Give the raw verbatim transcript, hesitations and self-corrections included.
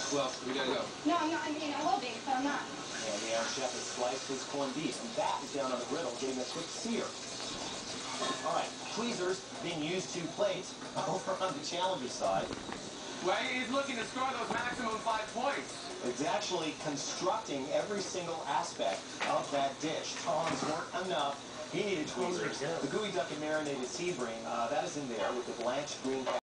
Well, we gotta go. No, I'm not. I mean, I will be, but I'm not. And the Iron Chef has sliced his corned beef, and that is down on the griddle, getting a quick sear. All right, tweezers being used to plate over on the challenger side. Well, he's looking to score those maximum five points. It's actually constructing every single aspect of that dish. Tongs weren't enough. He needed tweezers. The gooey duck and marinated sea bream, uh, that is in there with the blanched green